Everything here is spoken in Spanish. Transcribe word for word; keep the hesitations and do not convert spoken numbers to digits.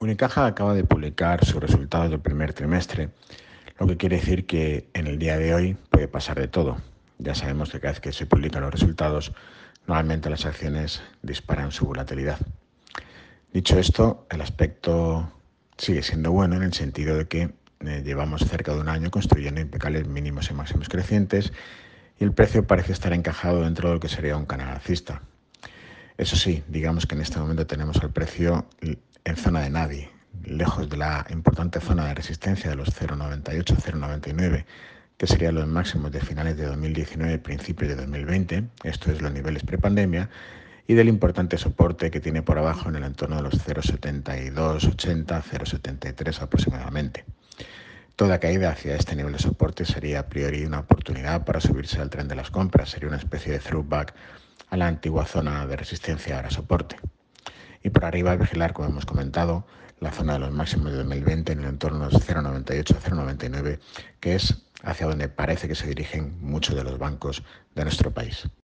Unicaja acaba de publicar sus resultados del primer trimestre, lo que quiere decir que en el día de hoy puede pasar de todo. Ya sabemos que cada vez que se publican los resultados, normalmente las acciones disparan su volatilidad. Dicho esto, el aspecto sigue siendo bueno en el sentido de que eh, llevamos cerca de un año construyendo impecables mínimos y máximos crecientes y el precio parece estar encajado dentro de lo que sería un canal alcista. Eso sí, digamos que en este momento tenemos al precio en zona de nadie, lejos de la importante zona de resistencia de los cero coma noventa y ocho, cero coma noventa y nueve, que serían los máximos de finales de dos mil diecinueve y principios de dos mil veinte, esto es los niveles prepandemia, y del importante soporte que tiene por abajo en el entorno de los cero coma setenta y dos ochenta, cero coma setenta y tres aproximadamente. Toda caída hacia este nivel de soporte sería a priori una oportunidad para subirse al tren de las compras, sería una especie de throwback a la antigua zona de resistencia ahora soporte. Y por arriba vigilar, como hemos comentado, la zona de los máximos de dos mil veinte en el entorno de los cero coma noventa y ocho, cero coma noventa y nueve, que es hacia donde parece que se dirigen muchos de los bancos de nuestro país.